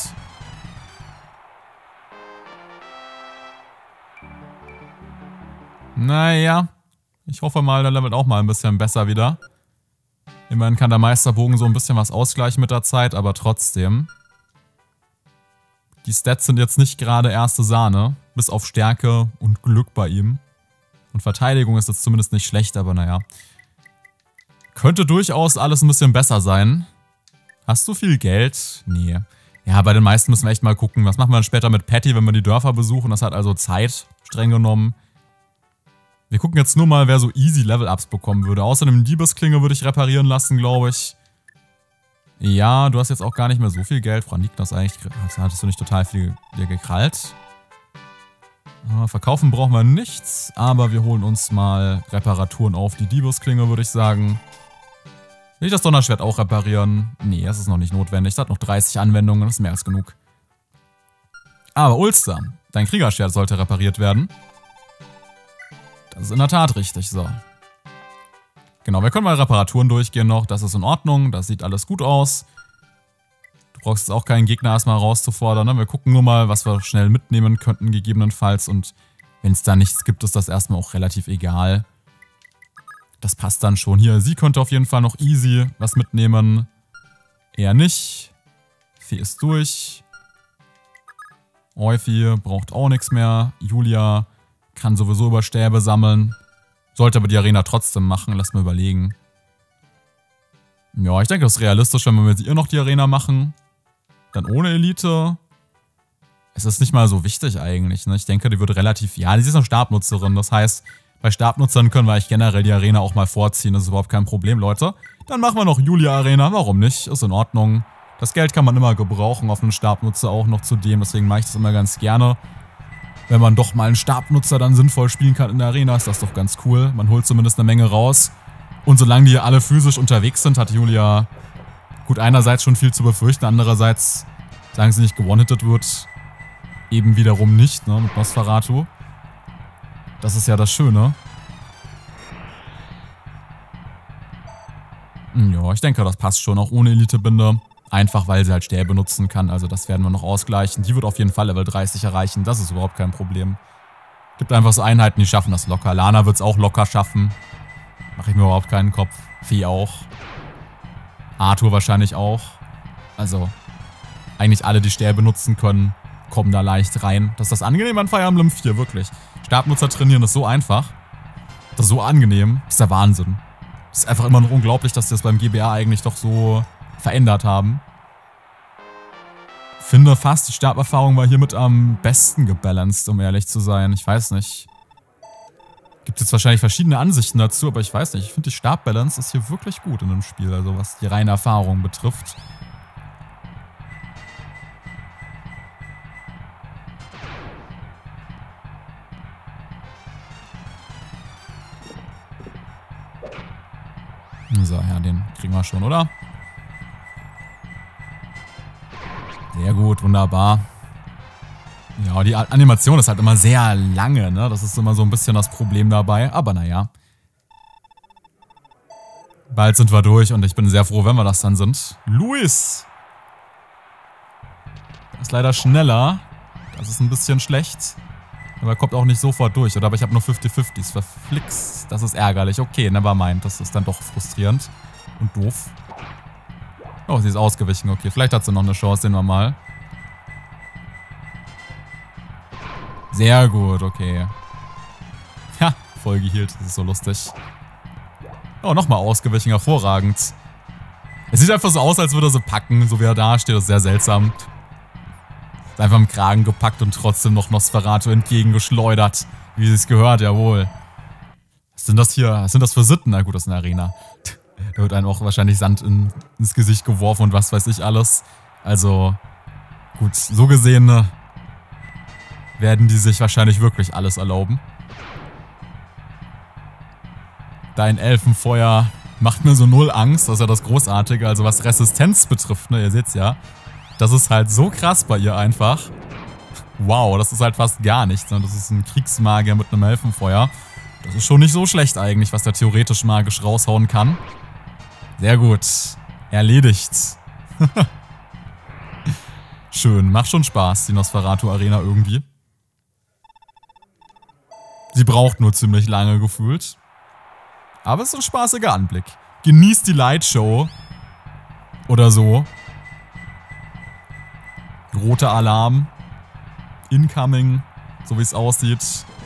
Naja. Ich hoffe mal, der levelt auch mal ein bisschen besser wieder. Immerhin kann der Meisterbogen so ein bisschen was ausgleichen mit der Zeit, aber trotzdem. Die Stats sind jetzt nicht gerade erste Sahne. Bis auf Stärke und Glück bei ihm. Und Verteidigung ist jetzt zumindest nicht schlecht, aber naja. Könnte durchaus alles ein bisschen besser sein. Hast du viel Geld? Nee. Ja, bei den meisten müssen wir echt mal gucken. Was machen wir dann später mit Patty, wenn wir die Dörfer besuchen? Das hat also Zeit, streng genommen. Wir gucken jetzt nur mal, wer so easy Level-Ups bekommen würde. Außerdem Diebesklinge würde ich reparieren lassen, glaube ich. Ja, du hast jetzt auch gar nicht mehr so viel Geld. Woran liegt das eigentlich? Hattest du nicht total viel dir gekrallt? Verkaufen brauchen wir nichts, aber wir holen uns mal Reparaturen auf. Die Diebesklinge, würde ich sagen. Will ich das Donnerschwert auch reparieren? Nee, das ist noch nicht notwendig. Das hat noch dreißig Anwendungen, das ist mehr als genug. Aber Ulster, dein Kriegerschwert sollte repariert werden. Das ist in der Tat richtig, so. Genau, wir können mal Reparaturen durchgehen noch. Das ist in Ordnung, das sieht alles gut aus. Du brauchst jetzt auch keinen Gegner erstmal rauszufordern, ne? Wir gucken nur mal, was wir schnell mitnehmen könnten, gegebenenfalls. Und wenn es da nichts gibt, ist das erstmal auch relativ egal. Das passt dann schon. Hier, sie könnte auf jeden Fall noch easy was mitnehmen. Er nicht. Fee ist durch. Euphie braucht auch nichts mehr. Julia kann sowieso über Stäbe sammeln. Sollte aber die Arena trotzdem machen. Lass mal überlegen. Ja, ich denke, das ist realistisch, wenn wir mit ihr noch die Arena machen. Dann ohne Elite. Es ist nicht mal so wichtig eigentlich, ne? Ich denke, die wird relativ... Ja, sie ist eine Stabnutzerin. Das heißt, bei Stabnutzern können wir eigentlich generell die Arena auch mal vorziehen. Das ist überhaupt kein Problem, Leute. Dann machen wir noch Julia Arena. Warum nicht? Ist in Ordnung. Das Geld kann man immer gebrauchen auf einen Stabnutzer auch noch zudem. Deswegen mache ich das immer ganz gerne. Wenn man doch mal einen Stabnutzer dann sinnvoll spielen kann in der Arena, ist das doch ganz cool. Man holt zumindest eine Menge raus. Und solange die alle physisch unterwegs sind, hat Julia gut einerseits schon viel zu befürchten. Andererseits, solange sie nicht gewone-hitted wird, eben wiederum nicht, ne, mit Nosferatu. Das ist ja das Schöne. Ja, ich denke, das passt schon, auch ohne Elitebinde. Einfach, weil sie halt Stäbe nutzen kann. Also das werden wir noch ausgleichen. Die wird auf jeden Fall Level dreißig erreichen. Das ist überhaupt kein Problem. Gibt einfach so Einheiten, die schaffen das locker. Lana wird es auch locker schaffen. Mache ich mir überhaupt keinen Kopf. Fee auch. Arthur wahrscheinlich auch. Also, eigentlich alle, die Stäbe nutzen können, kommen da leicht rein. Das ist das Angenehme an Fire Emblem vier, wirklich. Stabnutzer trainieren ist so einfach. Das ist so angenehm. Das ist der Wahnsinn. Es ist einfach immer noch unglaublich, dass sie das beim G B A eigentlich doch so verändert haben. Ich finde fast, die Staberfahrung war hiermit am besten gebalanced, um ehrlich zu sein. Ich weiß nicht. Gibt jetzt wahrscheinlich verschiedene Ansichten dazu, aber ich weiß nicht. Ich finde, die Stabbalance ist hier wirklich gut in dem Spiel, also was die reine Erfahrung betrifft. So, ja, den kriegen wir schon, oder? Sehr gut, wunderbar. Ja, die Animation ist halt immer sehr lange, ne? Das ist immer so ein bisschen das Problem dabei. Aber naja. Bald sind wir durch und ich bin sehr froh, wenn wir das dann sind. Luis! Der ist leider schneller. Das ist ein bisschen schlecht. Aber er kommt auch nicht sofort durch. Oder aber ich habe nur fünfzig fünfzig. Verflixt. Das ist ärgerlich. Okay, nevermind. Das ist dann doch frustrierend. Und doof. Oh, sie ist ausgewichen. Okay, vielleicht hat sie noch eine Chance. Sehen wir mal. Sehr gut, okay. Ja, voll gehealt. Das ist so lustig. Oh, nochmal ausgewichen. Hervorragend. Es sieht einfach so aus, als würde er sie packen. So wie er da steht. Das ist sehr seltsam. Ist einfach im Kragen gepackt und trotzdem noch Nosferatu entgegengeschleudert. Wie es gehört, jawohl. Was sind das hier? Was sind das für Sitten? Na gut, das ist eine Arena. Da wird einem auch wahrscheinlich Sand in, ins Gesicht geworfen und was weiß ich alles. Also, gut, so gesehen ne, werden die sich wahrscheinlich wirklich alles erlauben. Dein Elfenfeuer macht mir so null Angst, das ist ja das Großartige. Also was Resistenz betrifft, ne, ihr seht's ja. Das ist halt so krass bei ihr einfach. Wow, das ist halt fast gar nichts. Ne? Das ist ein Kriegsmagier mit einem Elfenfeuer. Das ist schon nicht so schlecht eigentlich, was der theoretisch magisch raushauen kann. Sehr gut. Erledigt. Schön. Macht schon Spaß, die Nosferatu Arena irgendwie. Sie braucht nur ziemlich lange gefühlt. Aber es ist ein spaßiger Anblick. Genießt die Lightshow. Oder so. Roter Alarm. Incoming. So wie es aussieht.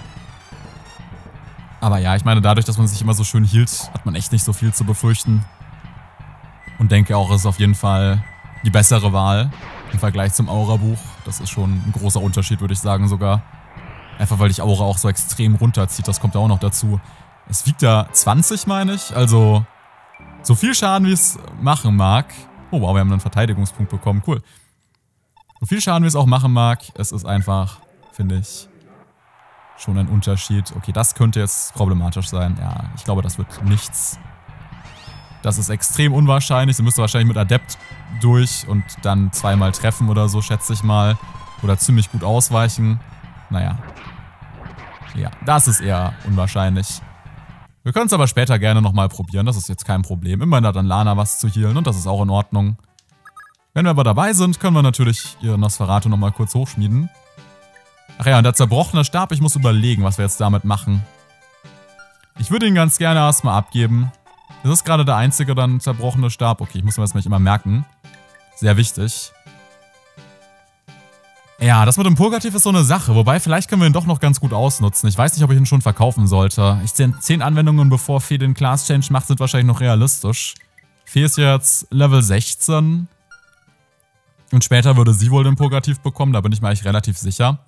Aber ja, ich meine, dadurch, dass man sich immer so schön hielt, hat man echt nicht so viel zu befürchten. Und denke auch, es ist auf jeden Fall die bessere Wahl im Vergleich zum Aura-Buch. Das ist schon ein großer Unterschied, würde ich sagen sogar. Einfach weil dich Aura auch so extrem runterzieht, das kommt da auch noch dazu. Es wiegt da zwanzig, meine ich. Also so viel Schaden, wie es machen mag. Oh wow, wir haben einen Verteidigungspunkt bekommen, cool. So viel Schaden, wie es auch machen mag, es ist einfach, finde ich, schon ein Unterschied. Okay, das könnte jetzt problematisch sein. Ja, ich glaube, das wird nichts. Das ist extrem unwahrscheinlich. Sie müsste wahrscheinlich mit Adept durch und dann zweimal treffen oder so, schätze ich mal. Oder ziemlich gut ausweichen. Naja. Ja, das ist eher unwahrscheinlich. Wir können es aber später gerne nochmal probieren. Das ist jetzt kein Problem. Immerhin hat dann Lana was zu healen und das ist auch in Ordnung. Wenn wir aber dabei sind, können wir natürlich ihr Nosferatu nochmal kurz hochschmieden. Ach ja, und der zerbrochene Stab, ich muss überlegen, was wir jetzt damit machen. Ich würde ihn ganz gerne erstmal abgeben. Das ist gerade der einzige dann zerbrochene Stab. Okay, ich muss mir das nämlich immer merken. Sehr wichtig. Ja, das mit dem Purgativ ist so eine Sache. Wobei, vielleicht können wir ihn doch noch ganz gut ausnutzen. Ich weiß nicht, ob ich ihn schon verkaufen sollte. Ich sehe, zehn Anwendungen, bevor Fee den Class Change macht, sind wahrscheinlich noch realistisch. Fee ist jetzt Level sechzehn. Und später würde sie wohl den Purgativ bekommen. Da bin ich mir eigentlich relativ sicher.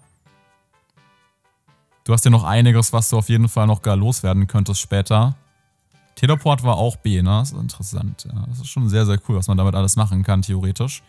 Du hast ja noch einiges, was du auf jeden Fall noch gar loswerden könntest später. Teleport war auch B, ne? Das ist interessant. Ja, das ist schon sehr, sehr cool, was man damit alles machen kann, theoretisch.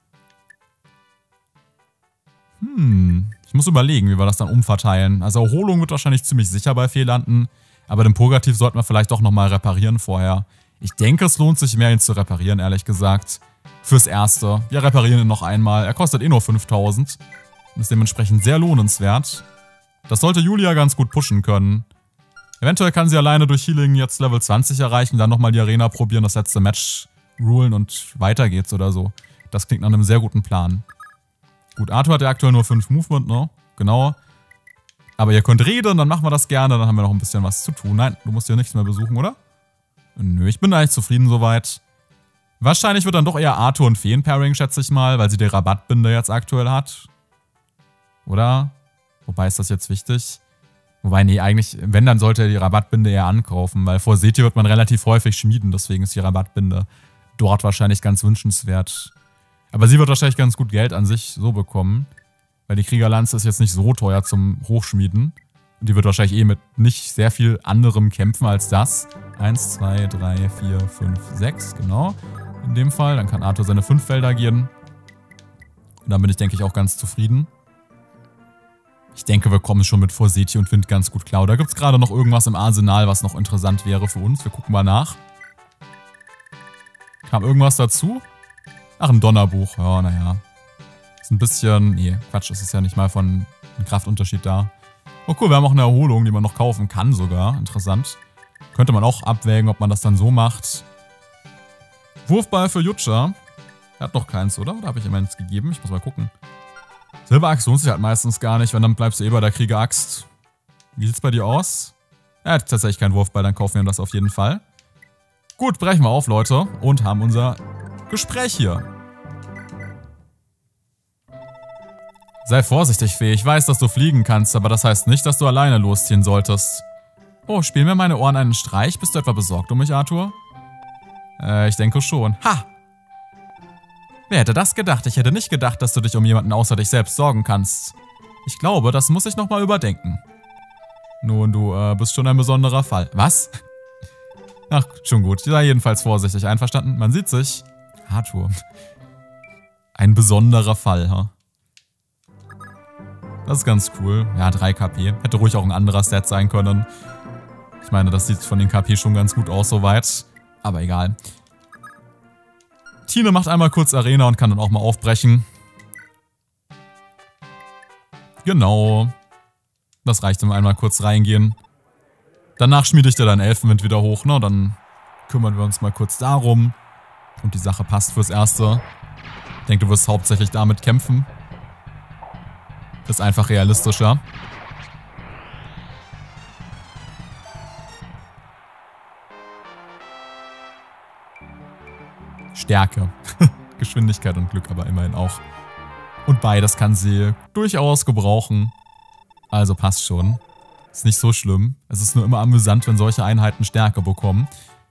Hm, ich muss überlegen, wie wir das dann umverteilen. Also Erholung wird wahrscheinlich ziemlich sicher bei Fee landen. Aber den Purgativ sollten wir vielleicht doch nochmal reparieren vorher. Ich denke, es lohnt sich mehr, ihn zu reparieren, ehrlich gesagt. Fürs Erste. Wir reparieren ihn noch einmal. Er kostet eh nur fünftausend. Und ist dementsprechend sehr lohnenswert. Das sollte Julia ganz gut pushen können. Eventuell kann sie alleine durch Healing jetzt Level zwanzig erreichen, dann nochmal die Arena probieren, das letzte Match rulen und weiter geht's oder so. Das klingt nach einem sehr guten Plan. Gut, Arthur hat ja aktuell nur fünf Movement, ne? Genau. Aber ihr könnt reden, dann machen wir das gerne. Dann haben wir noch ein bisschen was zu tun. Nein, du musst hier nichts mehr besuchen, oder? Nö, ich bin eigentlich zufrieden soweit. Wahrscheinlich wird dann doch eher Arthur und Feen-Pairing, schätze ich mal, weil sie die Rabattbinde jetzt aktuell hat. Oder? Wobei ist das jetzt wichtig? Wobei, nee, eigentlich, wenn, dann sollte er die Rabattbinde eher ankaufen, weil vor Seti wird man relativ häufig schmieden, deswegen ist die Rabattbinde dort wahrscheinlich ganz wünschenswert. Aber sie wird wahrscheinlich ganz gut Geld an sich so bekommen, weil die Kriegerlanze ist jetzt nicht so teuer zum Hochschmieden. Und die wird wahrscheinlich eh mit nicht sehr viel anderem kämpfen als das. Eins, zwei, drei, vier, fünf, sechs, genau. In dem Fall, dann kann Arthur seine fünf Felder gehen. Und dann bin ich, denke ich, auch ganz zufrieden. Ich denke, wir kommen schon mit Forseti und Wind ganz gut klar. Oder gibt es gerade noch irgendwas im Arsenal, was noch interessant wäre für uns? Wir gucken mal nach. Kam irgendwas dazu? Ach, ein Donnerbuch. Ja, naja. Ist ein bisschen... Nee, Quatsch, es ist ja nicht mal von einem Kraftunterschied da. Oh cool, wir haben auch eine Erholung, die man noch kaufen kann sogar. Interessant. Könnte man auch abwägen, ob man das dann so macht. Wurfball für Yutscha. Er hat noch keins, oder? Oder habe ich ihm eins gegeben? Ich muss mal gucken. Silberaxt lohnt sich halt meistens gar nicht, wenn dann bleibst du eh bei der Kriegeraxt. Wie sieht's bei dir aus? Er hat tatsächlich keinen Wurfball, dann kaufen wir ihm das auf jeden Fall. Gut, brechen wir auf, Leute, und haben unser Gespräch hier. Sei vorsichtig, Fee. Ich weiß, dass du fliegen kannst, aber das heißt nicht, dass du alleine losziehen solltest. Oh, spielen mir meine Ohren einen Streich? Bist du etwa besorgt um mich, Arthur? Äh, ich denke schon. Ha! Wer hätte das gedacht? Ich hätte nicht gedacht, dass du dich um jemanden außer dich selbst sorgen kannst. Ich glaube, das muss ich nochmal überdenken. Nun, du äh, bist schon ein besonderer Fall. Was? Ach, schon gut. Sei jedenfalls vorsichtig. Einverstanden? Man sieht sich. Arthur. Ein besonderer Fall, ha? Das ist ganz cool. Ja, drei K P. Hätte ruhig auch ein anderer Stat sein können. Ich meine, das sieht von den K P schon ganz gut aus soweit. Aber egal. Tine macht einmal kurz Arena und kann dann auch mal aufbrechen. Genau. Das reicht, wenn wir einmal kurz reingehen. Danach schmiede ich dir deinen Elfenwind wieder hoch, ne? Dann kümmern wir uns mal kurz darum. Und die Sache passt fürs Erste. Ich denke, du wirst hauptsächlich damit kämpfen. Ist einfach realistischer. Stärke. Geschwindigkeit und Glück aber immerhin auch. Und beides kann sie durchaus gebrauchen. Also passt schon. Ist nicht so schlimm. Es ist nur immer amüsant, wenn solche Einheiten Stärke bekommen.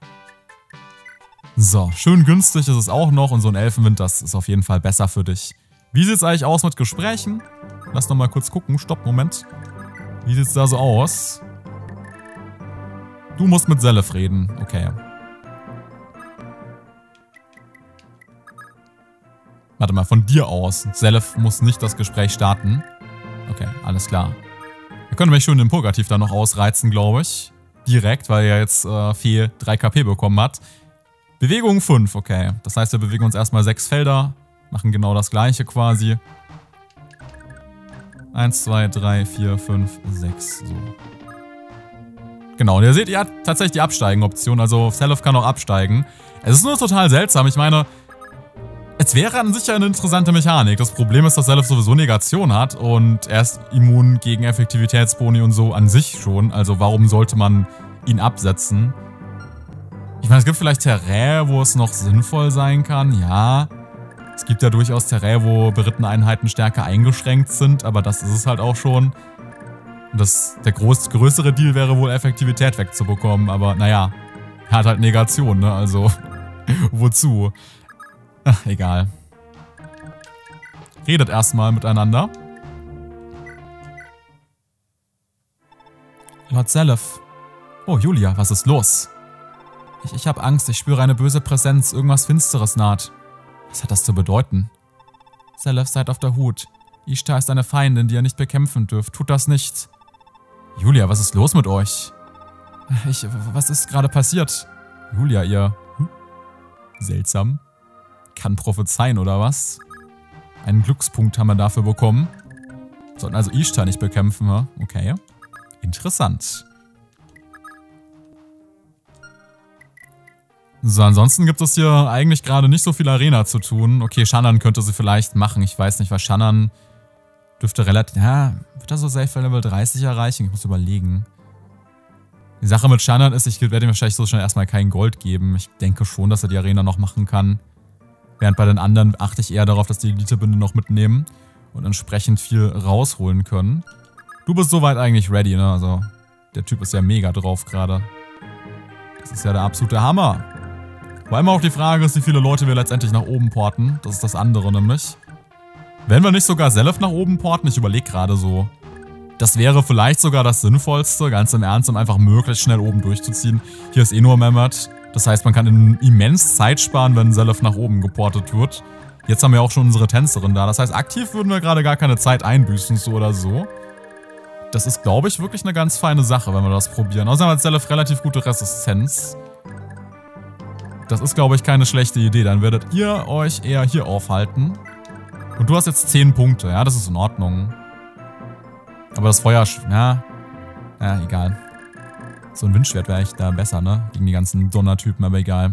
So, schön günstig ist es auch noch. Und so ein Elfenwind, das ist auf jeden Fall besser für dich. Wie sieht es eigentlich aus mit Gesprächen? Lass noch mal kurz gucken. Stopp, Moment. Wie sieht es da so aus? Du musst mit Selef reden. Okay. Warte mal, von dir aus. Selef muss nicht das Gespräch starten. Okay, alles klar. Wir können mich schon den Purgativ dann noch ausreizen, glaube ich. Direkt, weil er jetzt äh, Fee drei K P bekommen hat. Bewegung fünf, okay. Das heißt, wir bewegen uns erstmal sechs Felder. Machen genau das gleiche quasi. eins, zwei, drei, vier, fünf, sechs. So. Genau, und ihr seht, ihr habt tatsächlich die Absteigen-Option. Also Selef kann auch absteigen. Es ist nur total seltsam. Ich meine... Es wäre an sich ja eine interessante Mechanik. Das Problem ist, dass Selef sowieso Negation hat und er ist immun gegen Effektivitätsboni und so an sich schon. Also warum sollte man ihn absetzen? Ich meine, es gibt vielleicht Terrain, wo es noch sinnvoll sein kann, ja. Es gibt ja durchaus Terrain, wo berittene Einheiten stärker eingeschränkt sind, aber das ist es halt auch schon. Und das, der groß, größere Deal wäre wohl, Effektivität wegzubekommen, aber naja, er hat halt Negation, ne, also wozu? Ach, egal. Redet erstmal miteinander. Lord Selef. Oh, Julia, was ist los? Ich, ich habe Angst, ich spüre eine böse Präsenz, irgendwas Finsteres naht. Was hat das zu bedeuten? Selef, seid auf der Hut. Ishtar ist eine Feindin, die ihr nicht bekämpfen dürft. Tut das nicht. Julia, was ist los mit euch? Ich, was ist gerade passiert? Julia, ihr... Hm? Seltsam. Kann prophezeien, oder was? Einen Glückspunkt haben wir dafür bekommen. Sollten also Ishtar nicht bekämpfen, ne? Okay. Interessant. So, ansonsten gibt es hier eigentlich gerade nicht so viel Arena zu tun. Okay, Shannan könnte sie vielleicht machen. Ich weiß nicht, was Shannan Dürfte relativ... Ja, wird er so safe bei Level dreißig erreichen? Ich muss überlegen. Die Sache mit Shannon ist, ich werde ihm wahrscheinlich so schnell erstmal kein Gold geben. Ich denke schon, dass er die Arena noch machen kann. Während bei den anderen achte ich eher darauf, dass die Elite-Bünde noch mitnehmen und entsprechend viel rausholen können. Du bist soweit eigentlich ready, ne? Also, der Typ ist ja mega drauf gerade. Das ist ja der absolute Hammer. Weil immer auch die Frage ist, wie viele Leute wir letztendlich nach oben porten. Das ist das andere nämlich. Wenn wir nicht sogar Selef nach oben porten, ich überlege gerade so. Das wäre vielleicht sogar das Sinnvollste, ganz im Ernst, um einfach möglichst schnell oben durchzuziehen. Hier ist eh nur Mehmet. Das heißt, man kann immens Zeit sparen, wenn Selef nach oben geportet wird. Jetzt haben wir auch schon unsere Tänzerin da. Das heißt, aktiv würden wir gerade gar keine Zeit einbüßen, so oder so. Das ist, glaube ich, wirklich eine ganz feine Sache, wenn wir das probieren. Außerdem hat Selef relativ gute Resistenz. Das ist, glaube ich, keine schlechte Idee. Dann werdet ihr euch eher hier aufhalten. Und du hast jetzt zehn Punkte. Ja, das ist in Ordnung. Aber das Feuer... Ja, ja, egal. So ein Windschwert wäre echt da besser, ne? Gegen die ganzen Donnertypen, aber egal.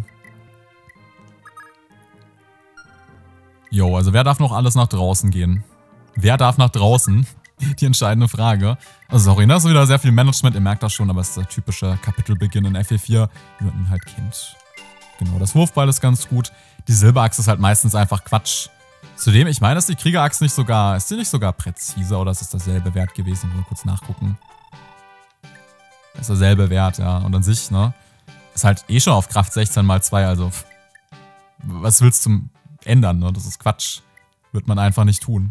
Jo, also wer darf noch alles nach draußen gehen? Wer darf nach draußen? Die entscheidende Frage. Also sorry, das ist wieder sehr viel Management, ihr merkt das schon, aber es ist der typische Kapitelbeginn in F E vier, wie man ihn halt kennt. Genau, das Wurfball ist ganz gut. Die Silberachse ist halt meistens einfach Quatsch. Zudem, ich meine, ist die Kriegerachse nicht sogar, ist die nicht sogar präziser oder ist es derselbe Wert gewesen? Ich will kurz nachgucken. Das ist derselbe Wert, ja. Und an sich, ne, ist halt eh schon auf Kraft sechzehn mal zwei, also was willst du ändern, ne? Das ist Quatsch. Wird man einfach nicht tun.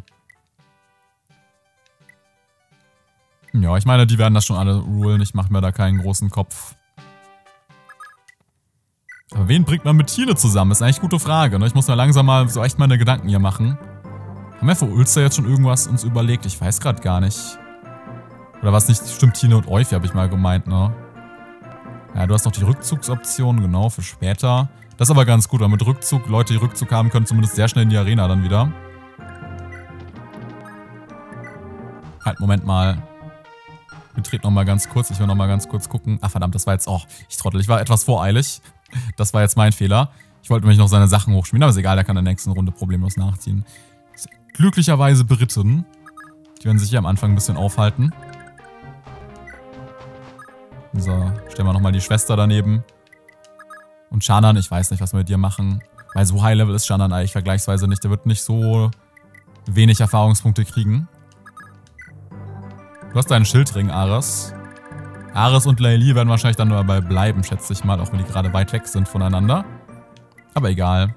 Ja, ich meine, die werden das schon alle rulen. Ich mache mir da keinen großen Kopf. Aber wen bringt man mit Tine zusammen? Ist eigentlich eine gute Frage, ne? Ich muss mir langsam mal so echt meine Gedanken hier machen. Haben wir für Ulster jetzt schon irgendwas uns überlegt? Ich weiß gerade gar nicht. Oder was nicht? Stimmt, Tine und Euphi habe ich mal gemeint, ne? Ja, du hast noch die Rückzugsoption, genau, für später. Das ist aber ganz gut, weil mit Rückzug, Leute, die Rückzug haben, können zumindest sehr schnell in die Arena dann wieder. Halt, Moment mal. Wir treten nochmal ganz kurz. Ich will nochmal ganz kurz gucken. Ach, verdammt, das war jetzt... Oh, ich trottel. Ich war etwas voreilig. Das war jetzt mein Fehler. Ich wollte nämlich noch seine Sachen hochspielen, aber ist egal, der kann in der nächsten Runde problemlos nachziehen. Glücklicherweise Briten. Die werden sich hier am Anfang ein bisschen aufhalten. So, stellen wir nochmal die Schwester daneben. Und Shannon, ich weiß nicht, was wir mit dir machen. Weil so High-Level ist Shannon eigentlich vergleichsweise nicht. Der wird nicht so wenig Erfahrungspunkte kriegen. Du hast deinen Schildring, Ares. Ares und Laylee werden wahrscheinlich dann dabei bleiben, schätze ich mal, auch wenn die gerade weit weg sind voneinander. Aber egal.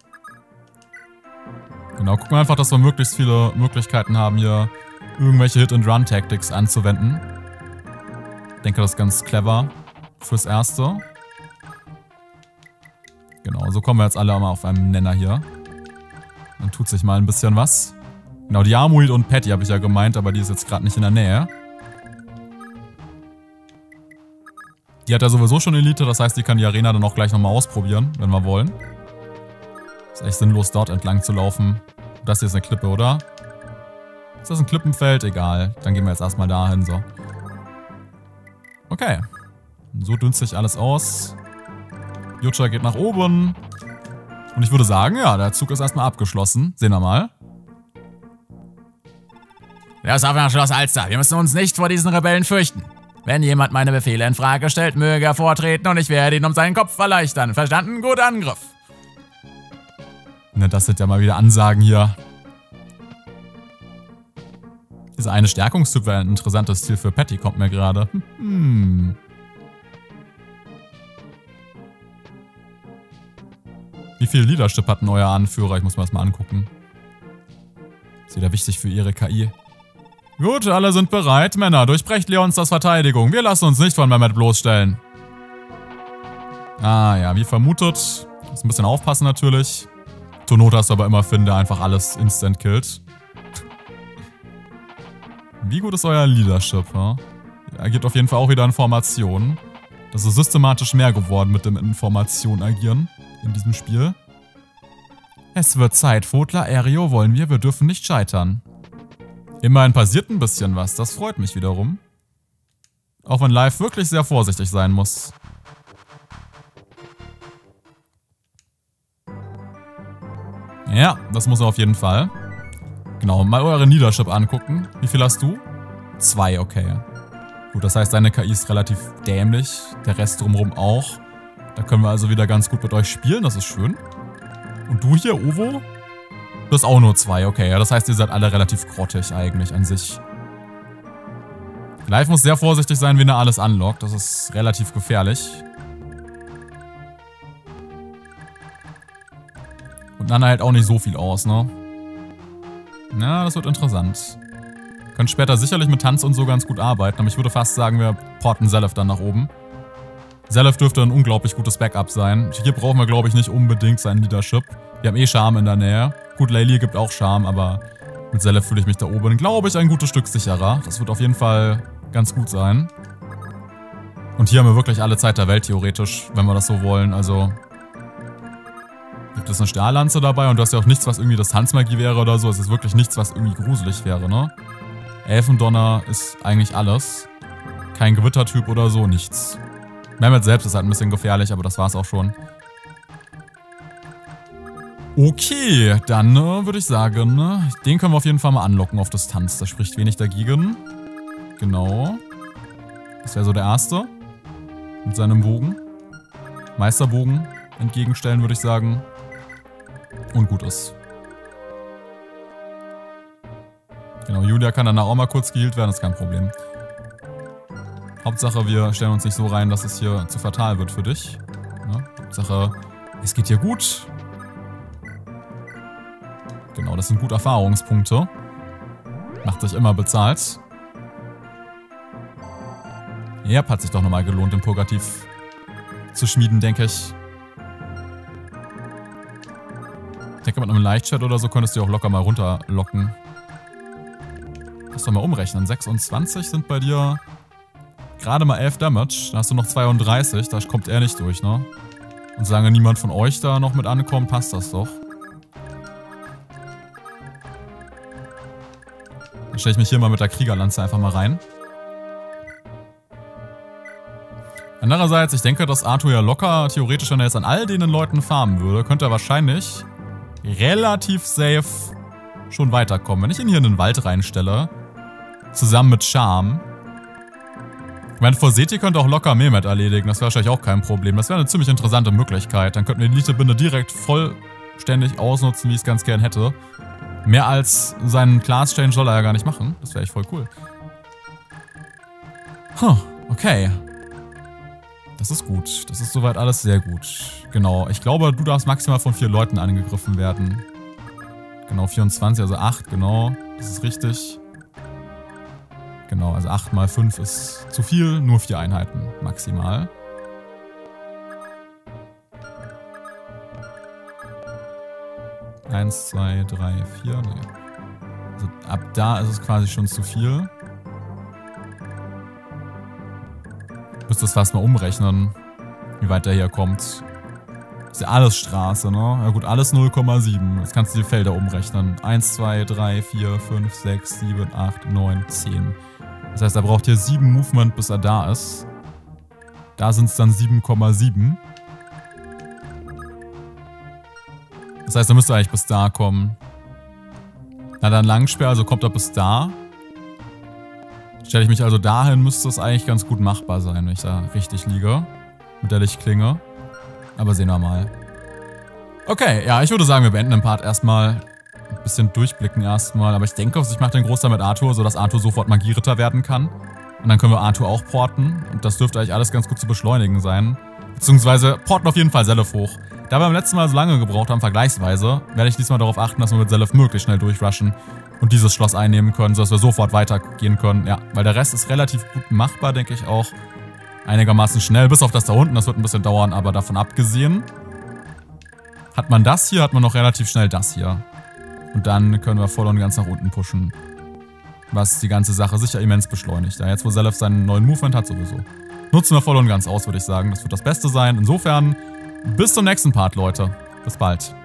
Genau, gucken wir einfach, dass wir möglichst viele Möglichkeiten haben, hier irgendwelche Hit-and-Run-Tactics anzuwenden. Ich denke, das ist ganz clever fürs Erste. Genau, so kommen wir jetzt alle mal auf einem Nenner hier. Dann tut sich mal ein bisschen was. Genau, die Armuid und Patty habe ich ja gemeint, aber die ist jetzt gerade nicht in der Nähe. Die hat ja sowieso schon Elite, das heißt, die kann die Arena dann auch gleich nochmal ausprobieren, wenn wir wollen. Ist echt sinnlos, dort entlang zu laufen. Das hier ist eine Klippe, oder? Ist das ein Klippenfeld? Egal. Dann gehen wir jetzt erstmal dahin, so. Okay. So dünnt sich alles aus. Yucha geht nach oben. Und ich würde sagen, ja, der Zug ist erstmal abgeschlossen. Sehen wir mal. Das ist auf nach Schloss Alster. Wir müssen uns nicht vor diesen Rebellen fürchten. Wenn jemand meine Befehle in Frage stellt, möge er vortreten und ich werde ihn um seinen Kopf erleichtern. Verstanden? Gut, Angriff. Ne, das sind ja mal wieder Ansagen hier. Dieser eine Stärkungstyp wäre ein interessantes Ziel für Patty, kommt mir gerade. Hm. Wie viel Leadership hat denn euer Anführer? Ich muss mir das mal angucken. Ist wieder wichtig für ihre K I. Gut, alle sind bereit. Männer, durchbrecht Leons das Verteidigung. Wir lassen uns nicht von Mehmet bloßstellen. Ah ja, wie vermutet. Muss ein bisschen aufpassen natürlich. Zur Not hast du aber immer Finn, der einfach alles instant killt. Wie gut ist euer Leadership, ha? Er agiert auf jeden Fall auch wieder in Formationen. Das ist systematisch mehr geworden mit dem Information agieren in diesem Spiel. Es wird Zeit, Votler, Aereo wollen wir, wir dürfen nicht scheitern. Immerhin passiert ein bisschen was, das freut mich wiederum. Auch wenn Live wirklich sehr vorsichtig sein muss. Ja, das muss er auf jeden Fall. Genau, mal eure Leadership angucken. Wie viel hast du? Zwei, okay. Gut, das heißt, deine K I ist relativ dämlich. Der Rest drumherum auch. Da können wir also wieder ganz gut mit euch spielen. Das ist schön. Und du hier, Ovo? Du hast auch nur zwei, okay. Ja, das heißt, ihr seid alle relativ grottig eigentlich an sich. Live muss sehr vorsichtig sein, wenn er alles unlockt. Das ist relativ gefährlich. Und Nana hält auch nicht so viel aus, ne? Na, das wird interessant. Könnt später sicherlich mit Tanz und so ganz gut arbeiten, aber ich würde fast sagen, wir porten Zelef dann nach oben. Zelef dürfte ein unglaublich gutes Backup sein. Hier brauchen wir, glaube ich, nicht unbedingt sein Leadership. Wir haben eh Charme in der Nähe. Gut, Laylee gibt auch Charme, aber mit Zelef fühle ich mich da oben, glaube ich, ein gutes Stück sicherer. Das wird auf jeden Fall ganz gut sein. Und hier haben wir wirklich alle Zeit der Welt, theoretisch, wenn wir das so wollen. Also gibt es eine Stahllanze dabei und du hast ja auch nichts, was irgendwie das Tanzmagie wäre oder so. Es ist wirklich nichts, was irgendwie gruselig wäre, ne? Elfendonner ist eigentlich alles. Kein Gewittertyp oder so, nichts. Mehmet selbst ist halt ein bisschen gefährlich, aber das war's auch schon. Okay, dann äh, würde ich sagen, ne, den können wir auf jeden Fall mal anlocken auf Distanz. Da spricht wenig dagegen. Genau. Das wäre so der erste. Mit seinem Bogen. Meisterbogen entgegenstellen, würde ich sagen. Und gut ist. Genau, Julia kann danach auch mal kurz geheilt werden, ist kein Problem. Hauptsache, wir stellen uns nicht so rein, dass es hier zu fatal wird für dich. Ja, Hauptsache, es geht dir gut. Genau, das sind gute Erfahrungspunkte. Macht sich immer bezahlt. Ja, hat sich doch nochmal gelohnt, im Purgativ zu schmieden, denke ich. Ich denke, mit einem Leichtchat oder so könntest du auch locker mal runterlocken. Lass doch mal umrechnen. sechsundzwanzig sind bei dir gerade mal elf Damage. Da hast du noch zweiunddreißig. Da kommt er nicht durch, ne? Und solange niemand von euch da noch mit ankommt, passt das doch. Dann stelle ich mich hier mal mit der Kriegerlanze einfach mal rein. Andererseits, ich denke, dass Arthur ja locker, theoretisch, wenn er jetzt an all denen Leuten farmen würde, könnte er wahrscheinlich relativ safe schon weiterkommen. Wenn ich ihn hier in den Wald reinstelle, zusammen mit Charme. Ich meine, Forseti könnte auch locker Mehmet erledigen, das wäre wahrscheinlich auch kein Problem. Das wäre eine ziemlich interessante Möglichkeit. Dann könnten wir die Elite-Binde direkt vollständig ausnutzen, wie ich es ganz gern hätte. Mehr als seinen Class-Change soll er ja gar nicht machen. Das wäre echt voll cool. Huh, okay. Das ist gut. Das ist soweit alles sehr gut. Genau. Ich glaube, du darfst maximal von vier Leuten angegriffen werden. Genau, vierundzwanzig, also acht, genau. Das ist richtig. Genau, also acht mal fünf ist zu viel. Nur vier Einheiten maximal. Eins, zwei, drei, vier. Nee. Also ab da ist es quasi schon zu viel. Ich müsste das fast mal umrechnen, wie weit der hier kommt. Das ist ja alles Straße, ne? Ja gut, alles null Komma sieben. Jetzt kannst du die Felder umrechnen. eins, zwei, drei, vier, fünf, sechs, sieben, acht, neun, zehn. Das heißt, er braucht hier sieben Movement, bis er da ist. Da sind es dann sieben Komma sieben. Das heißt, er müsste eigentlich bis da kommen. Na dann Langspeer, also kommt er bis da. Stelle ich mich also dahin, müsste es eigentlich ganz gut machbar sein, wenn ich da richtig liege. Mit der Lichtklinge. Aber sehen wir mal. Okay, ja, ich würde sagen, wir beenden den Part erstmal. Ein bisschen durchblicken erstmal. Aber ich denke, ich mache den Großteil mit Arthur, sodass Arthur sofort Magieritter werden kann. Und dann können wir Arthur auch porten. Und das dürfte eigentlich alles ganz gut zu beschleunigen sein. Beziehungsweise porten auf jeden Fall Zelef hoch. Da wir beim letzten Mal so lange gebraucht haben, vergleichsweise, werde ich diesmal darauf achten, dass wir mit Zelef möglichst schnell durchrushen und dieses Schloss einnehmen können, sodass wir sofort weitergehen können. Ja, weil der Rest ist relativ gut machbar, denke ich auch. Einigermaßen schnell, bis auf das da unten, das wird ein bisschen dauern, aber davon abgesehen, hat man das hier, hat man noch relativ schnell das hier. Und dann können wir voll und ganz nach unten pushen. Was die ganze Sache sicher immens beschleunigt. Ja, jetzt wo Zelef seinen neuen Movement hat sowieso. Nutzen wir voll und ganz aus, würde ich sagen. Das wird das Beste sein. Insofern, bis zum nächsten Part, Leute. Bis bald.